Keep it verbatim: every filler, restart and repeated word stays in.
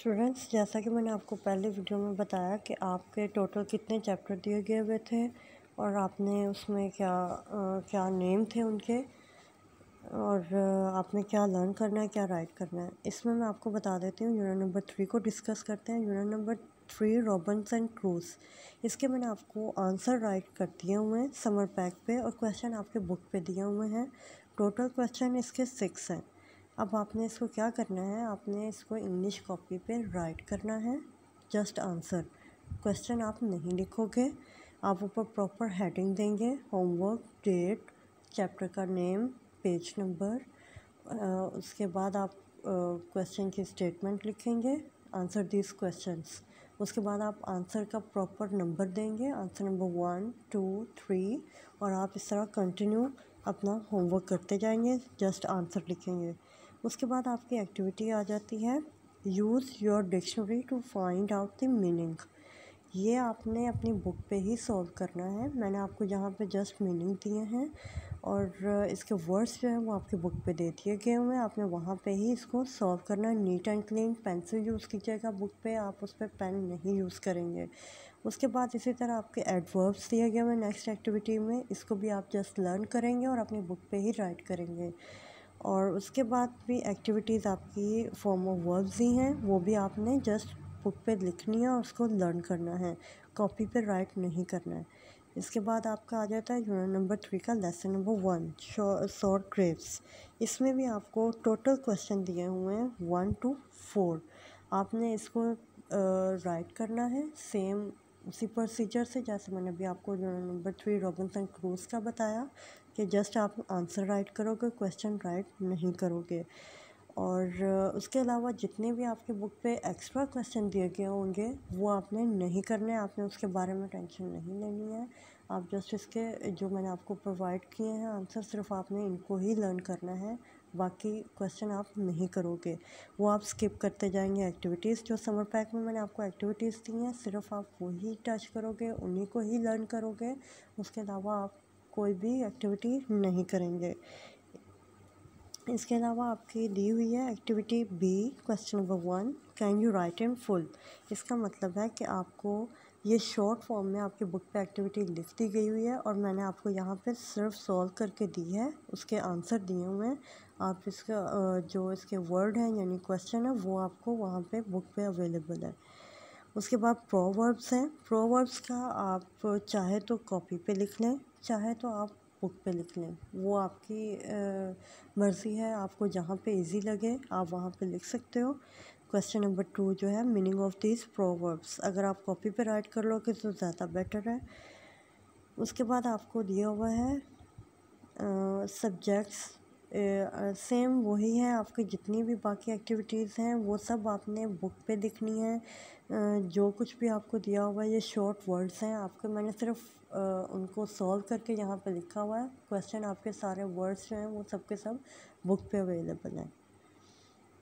Students, जैसा कि मैंने आपको पहले वीडियो में बताया कि आपके टोटल कितने चैप्टर दिए गए हुए थे और आपने उसमें क्या आ, क्या नेम थे उनके और आ, आपने क्या लर्न करना है, क्या राइट करना है। इसमें मैं आपको बता देती हूँ। यूनिट नंबर थ्री को डिस्कस करते हैं। Unit number three Robinson Crusoe. इसके मैंने आपको आंसर राइट कर दिए हुए हैं समर पैक पे और क्वेश्चन आपके बुक पे दिए हुए हैं। टोटल क्वेश्चन इसके सिक्स हैं। अब आपने इसको क्या करना है, आपने इसको इंग्लिश कॉपी पे राइट करना है। जस्ट आंसर, क्वेश्चन आप नहीं लिखोगे। आप ऊपर प्रॉपर हेडिंग देंगे, होमवर्क, डेट, चैप्टर का नेम, पेज नंबर। उसके बाद आप क्वेश्चन की स्टेटमेंट लिखेंगे, आंसर दिस क्वेश्चंस। उसके बाद आप आंसर का प्रॉपर नंबर देंगे, answer number one two three, और आप इस तरह कंटिन्यू अपना होमवर्क करते जाएंगे, जस्ट आंसर लिखेंगे। उसके बाद आपकी एक्टिविटी आ जाती है, use your dictionary to find out the meaning. ये आपने अपनी बुक पे ही सॉल्व करना है। मैंने आपको यहाँ पे जस्ट मीनिंग दिए हैं और इसके वर्ड्स जो हैं वो आपकी बुक पे दे दिए गए हुए हैं। आपने वहाँ पे ही इसको सॉल्व करना है। Neat and clean pencil use कीजिएगा बुक पे, आप उस पर पेन नहीं यूज़ करेंगे। उसके बाद इसी तरह आपके एडवर्ब्स दिए गए हुए हैं नेक्स्ट एक्टिविटी में, इसको भी आप जस्ट लर्न करेंगे और अपनी बुक पे ही राइट करेंगे। और उसके बाद भी एक्टिविटीज़ आपकी फॉर्म ऑफ वर्ब्स ही हैं, वो भी आपने जस्ट बुक पे लिखनी है और उसको लर्न करना है, कॉपी पे राइट नहीं करना है। इसके बाद आपका आ जाता है यूनिट नंबर थ्री का lesson number one, short grapes. इसमें भी आपको टोटल क्वेश्चन दिए हुए हैं वन टू फोर। आपने इसको राइट करना है सेम उसी प्रोसीजर से जैसे मैंने अभी आपको unit number three Robinson Crusoe का बताया कि जस्ट आप आंसर राइट करोगे, क्वेश्चन राइट नहीं करोगे। और उसके अलावा जितने भी आपके बुक पे एक्स्ट्रा क्वेश्चन दिए गए होंगे वो आपने नहीं करने, आपने उसके बारे में टेंशन नहीं लेनी है। आप जस्ट इसके जो मैंने आपको प्रोवाइड किए हैं आंसर, सिर्फ आपने इनको ही लर्न करना है, बाकी क्वेश्चन आप नहीं करोगे, वो आप स्किप करते जाएंगे। एक्टिविटीज़ जो समर पैक में मैंने आपको एक्टिविटीज़ दी हैं, सिर्फ आप वही टच करोगे, उन्हीं को ही लर्न करोगे। उसके अलावा आप कोई भी एक्टिविटी नहीं करेंगे। इसके अलावा आपकी दी हुई है activity B, question number one, can you write in full. इसका मतलब है कि आपको ये शॉर्ट फॉर्म में आपकी बुक पे एक्टिविटी लिख दी गई हुई है और मैंने आपको यहाँ पे सिर्फ सॉल्व करके दी है, उसके आंसर दिए हुए हैं। आप इसका जो इसके वर्ड हैं यानी क्वेश्चन है वो आपको वहाँ पे बुक पे अवेलेबल है। उसके बाद प्रोवर्ब्स हैं। प्रोवर्ब्स का आप चाहे तो कॉपी पे लिख लें, चाहे तो आप बुक पे लिख लें, वो आपकी मर्ज़ी है। आपको जहाँ पे इजी लगे आप वहाँ पे लिख सकते हो। क्वेश्चन नंबर टू जो है, मीनिंग ऑफ दिस प्रोवर्ब्स, अगर आप कॉपी पे राइट कर लोगे तो ज़्यादा बेटर है। उसके बाद आपको दिया हुआ है सब्जेक्ट्स, सेम वही है। आपकी जितनी भी बाकी एक्टिविटीज़ हैं वो सब आपने बुक पे लिखनी है। uh, जो कुछ भी आपको दिया हुआ है ये शॉर्ट वर्ड्स हैं आपके, मैंने सिर्फ uh, उनको सॉल्व करके यहाँ पे लिखा हुआ है। क्वेश्चन आपके सारे वर्ड्स जो हैं वो सब के सब बुक पे अवेलेबल हैं।